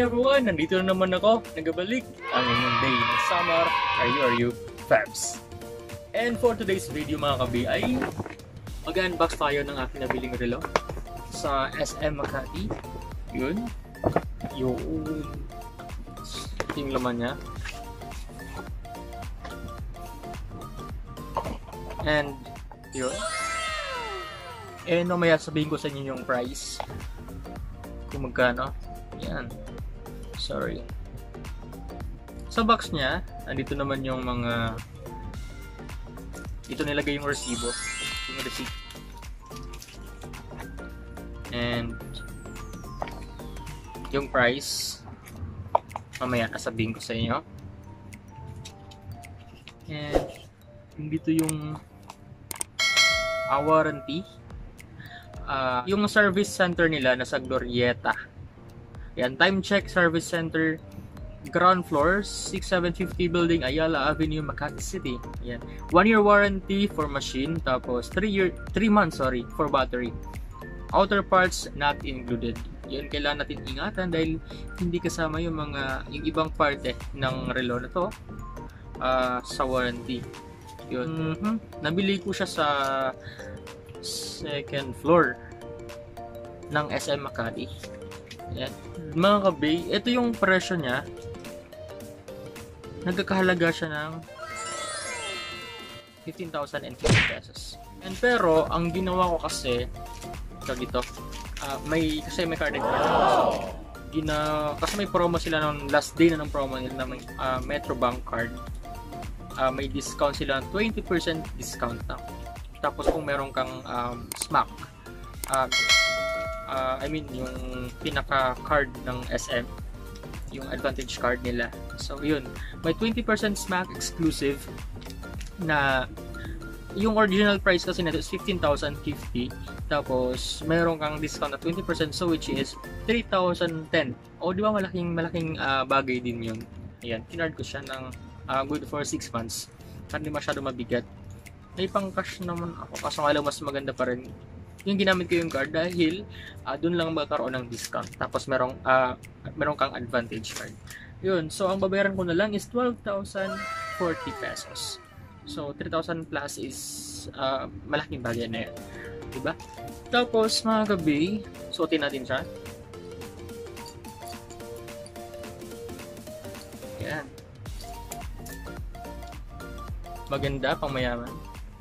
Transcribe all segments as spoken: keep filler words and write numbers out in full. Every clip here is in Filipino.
everyone! Nandito na naman ako, nagabalik ang inyong day ng summer. Are you, are you, Fabs? And for today's video mga kabi ay mag-unbox tayo ng aking nabiling relo sa S M Makati. Yun. Yun. Ito yung laman niya. And yun. And mamaya sabihin ko sa inyo yung price. Kung magkano. Yan. Sorry. Sa box niya, andito naman yung mga dito nilagay yung resibo, yung receipt. And yung price mamaya sasabihin ko sa inyo. And dito yung uh, warranty. Uh, yung service center nila nasa Glorieta. Yan, time check service center, ground floor, sixty-seven fifty building, Ayala Avenue, Makati City. Yan. One year warranty for machine, tapos three year, three months sorry, for battery. Outer parts not included. Yan, kailangan natin ingatan dahil hindi kasama yung mga yung ibang parte ng relo na to uh, sa warranty. Yun. Mm-hmm. Nabili ko siya sa second floor ng S M Makati. Yan. Mga kabay, ito yung presyo niya. Nagkakahalaga siya ng fifteen thousand fifty pesos. And pero, ang ginawa ko kasi ito dito, uh, may, kasi may card card. So, gina, kasi may promo sila ng last day na ng promo nila na may uh, Metrobank card. Uh, may discount sila ng twenty percent discount na. Tapos kung meron kang um, smack, uh, uh, I mean yung pinaka card ng S M, yung advantage card nila. So yun, may twenty percent smack exclusive na yung original price kasi nito is fifteen thousand fifty. Tapos meron kang discount na twenty percent, so which is three thousand ten. O di ba malaking malaking uh, bagay din yun. Ayan, kinard ko siya ng uh, good for six months. Hindi masyado mabigat. May pang cash naman ako, kaso nga lang mas maganda pa rin yung ginamit ko yung card dahil uh, dun lang magkaroon ng discount. Tapos merong uh, meron kang advantage card. Yun, so ang babayaran ko na lang is twelve thousand forty pesos. So three thousand plus is uh, malaking bagay na yun, diba? Tapos mga gabi, suotin natin siya. Yan. Maganda, pang mayaman.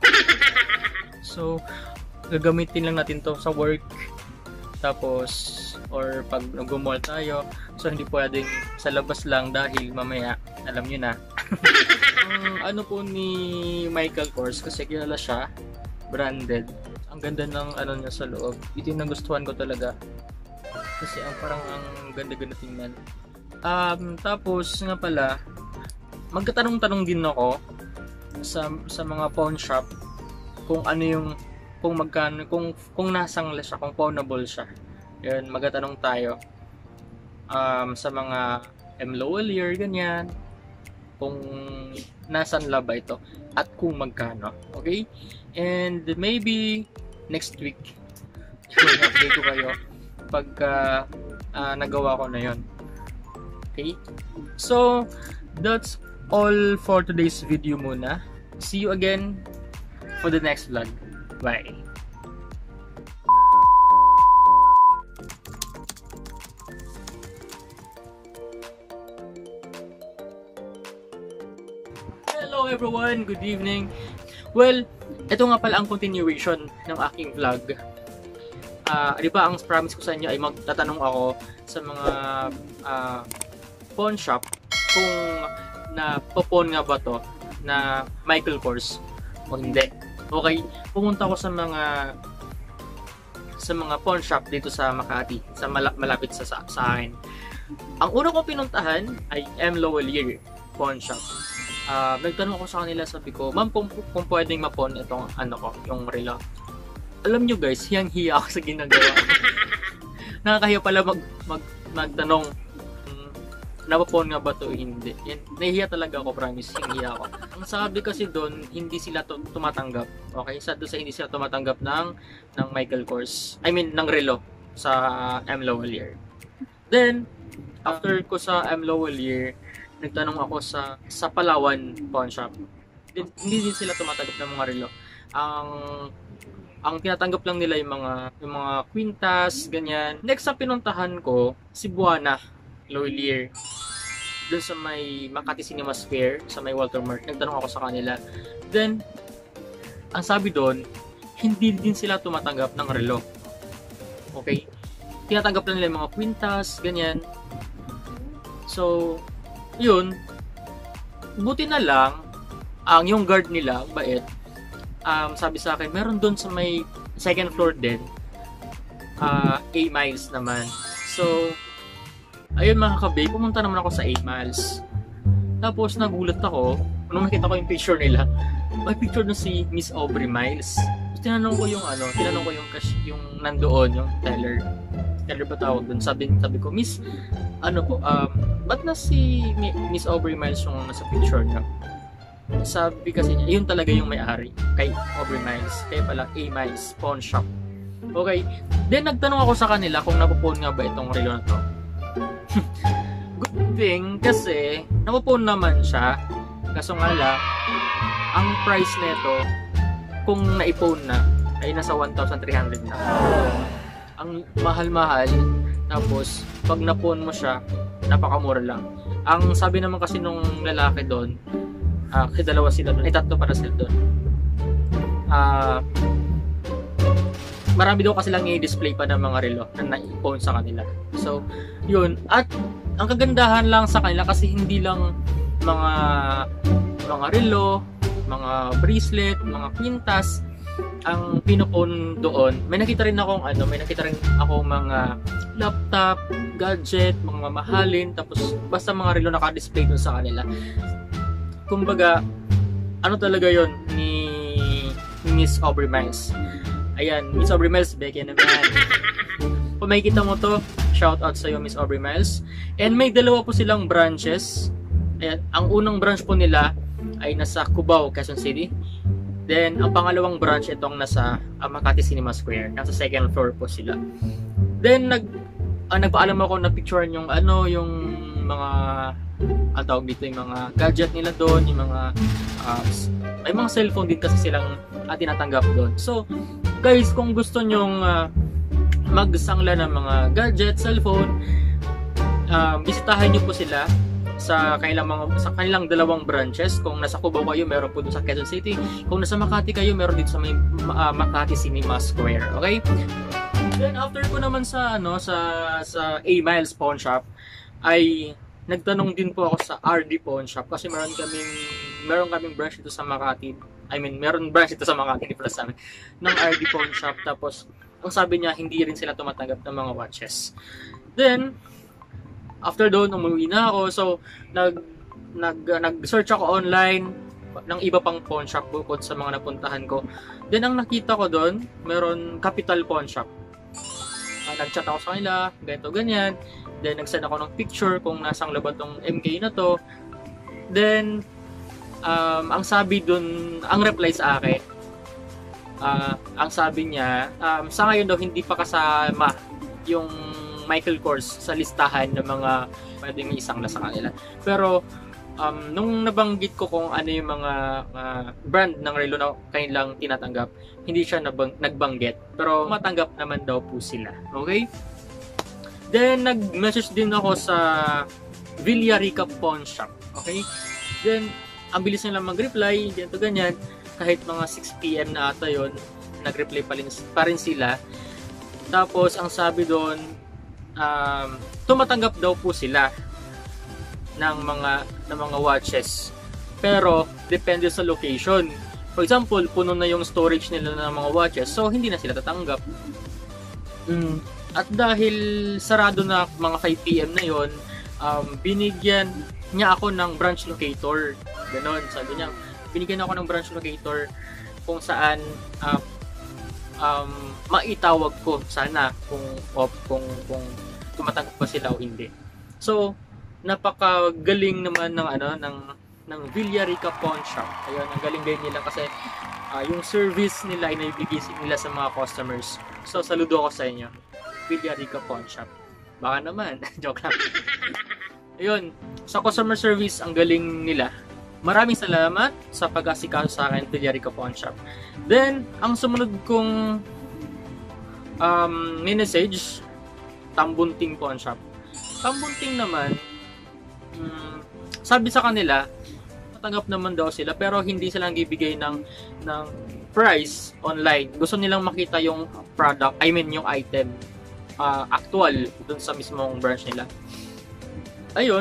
So, gagamitin lang natin to sa work, tapos or pag nag-mall tayo, so hindi pwedeng sa labas lang dahil mamaya alam nyo na. Ang ano po ni Michael Kors, kasi kilala siya, branded, ang ganda ng ano niya sa loob. Ito yung nagustuhan ko talaga kasi ang parang ang ganda-ganda tingnan. Um, tapos nga pala, magtatanong-tanong din ako sa sa mga pawn shop kung ano yung kung magkano, kung kung nasangla siya, kung pawnable siya. Yun, magtatanong tayo um, sa mga M. Lowellier, ganyan, kung nasan la ba ito at kung magkano. Okay? And maybe next week i-update ko kayo pagka uh, nagawa ko na yon. Okay? So, that's all for today's video muna. See you again for the next vlog. Bye. Hello everyone, good evening. Well, ito nga pala ang continuation ng aking vlog. Uh, di ba ang promise ko sa inyo ay magtatanong ako sa mga uh, pawn shop kung na popon nga ba to na Michael Kors o hindi. Okay, pumunta ako sa mga sa mga pawn shop dito sa Makati, sa mala malapit sa, sa sa akin. Ang una kong pinuntahan ay M. Lowellier pawn shop. Uh, nagtanong ako sa kanila, sabi ko, ma'am, kung, kung pwedeng mapon itong ano ko, yung relo. Alam nyo guys, hiyang-hiya ako sa ginagawa. Nakakahiya pala mag, mag, magtanong, napapon nga ba ito? Hindi. Yan, nahihiya talaga ako, promise. Hiyang-hiya ako. Ang sabi kasi doon, hindi sila tumatanggap. Okay? Sa doon sa hindi sila tumatanggap ng, ng Michael Kors. I mean, ng relo sa M. Lowellier. Then, After ko sa M. Lowell year, nagtanong ako sa sa Palawan pawn shop. Din, hindi din sila tumatanggap ng mga relo. Ang ang tinatanggap lang nila yung mga yung mga kwintas, ganyan. Next sa pinuntahan ko, Cebuana, Lowell year. Doon sa may Makati Cinema Square, sa may Walter Mart, nagtanong ako sa kanila. Then, ang sabi doon, hindi din sila tumatanggap ng relo. Okay? Tinatanggap lang nila yung mga kwintas, ganyan. So, yun. Buti na lang, ang yung guard nila, bait, um, sabi sa akin, meron doon sa may second floor din, uh, A miles naman. So, ayun mga kabay, pumunta naman ako sa A miles. Tapos nagulat ako, nung nakita ko yung picture nila, may picture na si Miss Aubrey Miles. Tapos tinanong ko yung ano, tinanong ko yung cash, yung nandoon, yung teller. Teller ba tawag doon? Sabi, sabi ko, Miss, ano po, um, ba't na si Miss Aubrey Miles yung nasa picture niya? Sabi kasi niya, yun talaga yung may-ari kay Aubrey Miles. Kaya pala, A Miles Pawn Shop. Okay. Then nagtanong ako sa kanila kung napupon nga ba itong relo na to. Good thing kasi napupon naman siya. Kaso nga lang, ang price nito kung naipon na ay nasa one thousand three hundred na. Ang mahal-mahal. Tapos pag napon mo siya, napakamura lang. Ang sabi naman kasi nung lalaki doon, uh, kasi dalawa sila doon, ay tatlo para sila doon. Ah... Uh, marami daw kasi lang i-display pa ng mga relo na naipon sa kanila. So, yun. At ang kagandahan lang sa kanila kasi hindi lang mga mga relo, mga bracelet, mga kwintas ang pinupon doon. May nakita rin akong ano, may nakita rin ako mga laptop, gadget, mga mamahalin, tapos basta mga relo naka-display doon sa kanila. Kumbaga, ano talaga yon ni Miss Aubrey Miles. Ayan, Miss Aubrey Miles, Becky naman. Kung makikita mo to, shout out sa iyo, Miss Aubrey Miles. And may dalawa po silang branches. Ayan, ang unang branch po nila ay nasa Cubao, Quezon City. Then, ang pangalawang branch itong nasa uh, Makati Cinema Square. Nasa second floor po sila. Then, nag, uh, nagpaalam ako na picturean yung ano, yung mga, ang tawag dito, yung mga gadget nila doon, yung mga, uh, may mga cellphone din kasi silang uh, tinatanggap doon. So, guys, kung gusto nyong uh, magsangla ng mga gadget, cellphone, um, bisitahin nyo po sila sa kanilang, mga, sa kanilang dalawang branches. Kung nasa Cubao kayo, meron po doon sa Quezon City. Kung nasa Makati kayo, meron dito sa may, uh, Makati Cinema Square. Okay? Then after ko naman sa ano sa sa A Miles Pawn Shop, ay nagtanong din po ako sa R D Pawn Shop kasi meron kaming meron kaming branch dito sa Makati. I mean, meron branch ito sa Makati ni Plus namin ng R D Pawn Shop. Tapos, ang sabi niya, hindi rin sila tumatanggap ng mga watches. Then, after doon, umuwi na ako. So, nag, nag, nag-search ako online ng iba pang pawn shop bukod sa mga napuntahan ko. Then, ang nakita ko doon, meron Capital Pawn Shop. Uh, nag-chat ako sa kanila, ganito, ganyan. Then, nag-send ako ng picture kung nasang labat ng M K na to. Then, Um, ang sabi dun, ang reply sa akin, uh, ang sabi niya, um, sa ngayon daw hindi pa kasama yung Michael Kors sa listahan ng mga pwedeng isang na sa kanila. Pero um, nung nabanggit ko kung ano yung mga uh, brand ng relo na kanilang tinatanggap, hindi siya nabang, nagbanggit. Pero matanggap naman daw po sila. Okay? Then nag-message din ako sa Villarica Pawn Shop. Okay? Then ang bilis nilang mag-reply, ganito ganyan, kahit mga six p m na ata yun, nag-reply pa rin, pa rin sila. Tapos, ang sabi doon, um, tumatanggap daw po sila ng mga, ng mga watches. Pero, depende sa location. For example, puno na yung storage nila ng mga watches, so hindi na sila tatanggap. Mm. At dahil sarado na mga five p m na yon, um, binigyan niya ako ng branch locator. Ganon, sabi niya, binigyan ako ng branch locator kung saan uh, um, maitawag ko sana kung op, kung kung tumatanggap ba sila o hindi. So, napakagaling naman ng ano ng ng Villarica Pawn Shop. Ayun, ang galing din nila kasi uh, yung service nila ay naibigay nila sa mga customers. So, saludo ako sa inyo. Villarica Pawn Shop. Baka naman. Joke lang. Ayun, sa customer service, ang galing nila. Maraming salamat sa pag-asikaso sa akin, Villarica Pawn Shop. Then, ang sumunod kong um, message, Tambunting Pawn Shop. Tambunting naman, um, sabi sa kanila, matanggap naman daw sila, pero hindi sila nagbibigay ng, ng price online. Gusto nilang makita yung product, I mean yung item, uh, actual, dun sa mismong branch nila. Ayun.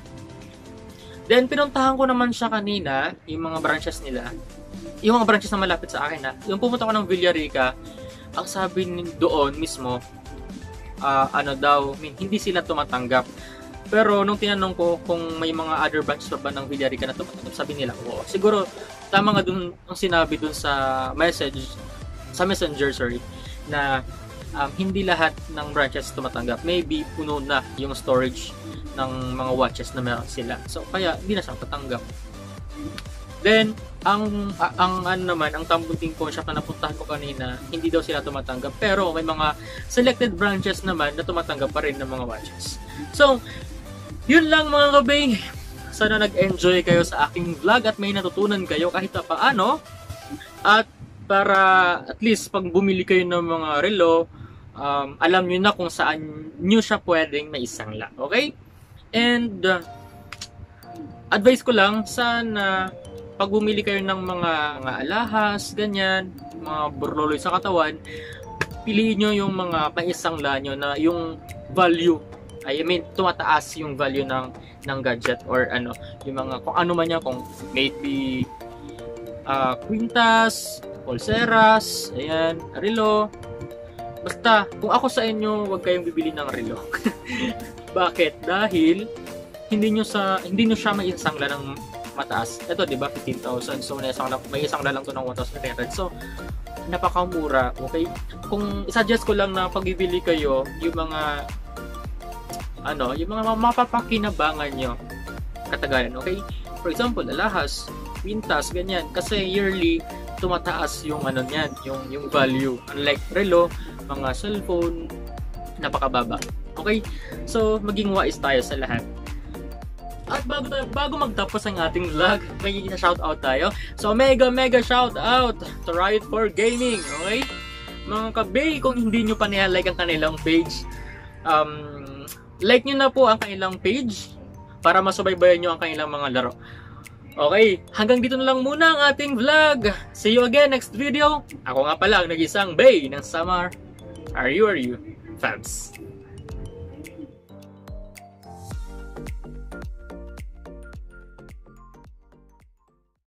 Then, pinuntahan ko naman siya kanina, yung mga branches nila. Yung mga branches na malapit sa akin, ha. Yung pumunta ko ng Villarica, ang sabi doon mismo, uh, ano daw, I mean, hindi sila tumatanggap. Pero, nung tinanong ko kung may mga other branches pa ba ng Villarica na tumatanggap, sabi nila, oo. Siguro, tama nga dun ang sinabi dun sa message, sa messenger, sorry, na um, hindi lahat ng branches tumatanggap. Maybe, puno na yung storage ng mga watches na meron sila. So, kaya, hindi na siya patanggap. Then, ang, ang ano naman, ang Tambunting Pawn Shop na napuntahan ko kanina, hindi daw sila tumatanggap. Pero, may mga selected branches naman na tumatanggap pa rin ng mga watches. So, yun lang mga kabay. Sana nag-enjoy kayo sa aking vlog at may natutunan kayo kahit pa paano. At para, at least, pag bumili kayo ng mga relo, um, alam nyo na kung saan nyo siya pwedeng maisangla. Okay? And uh, advice ko lang, sana pag bumili kayo ng mga, mga alahas, ganyan, mga burloloy sa katawan, piliin nyo yung mga paisangla nyo na yung value, I mean, tumataas yung value ng, ng gadget or ano, yung mga, kung ano man yan, kung maybe uh, quintas, pulseras, ayan, relo. Basta, kung ako sa inyo, huwag kayong bibili ng relo. Bakit? Dahil hindi nyo sa hindi nyo siya may isangla ng mataas. Ito, 'di ba, fifteen thousand. So may isang may isangla lang to ng one thousand three hundred. So napakamura, okay? Kung i-suggest ko lang na pag bibili kayo, yung mga ano, yung mga mapapakinabangan nyo katagalan, okay? For example, alahas, quintas, ganyan. Kasi yearly tumataas yung ano niyan, yung yung value. Unlike relo, mga cellphone, napakababa. Okay? So, maging wise tayo sa lahat. At bago, tayo, bago magtapos ang ating vlog, may shoutout tayo. So, mega mega shoutout to Riot four Gaming. Okay? Mga kabay, kung hindi nyo pa nila-like ang kanilang page, um, like nyo na po ang kanilang page para masubaybayan nyo ang kanilang mga laro. Okay, hanggang dito na lang muna ang ating vlog. See you again next video. Ako nga pala ang nag-isang Bay ng Samar. Are you, are you? Fabs.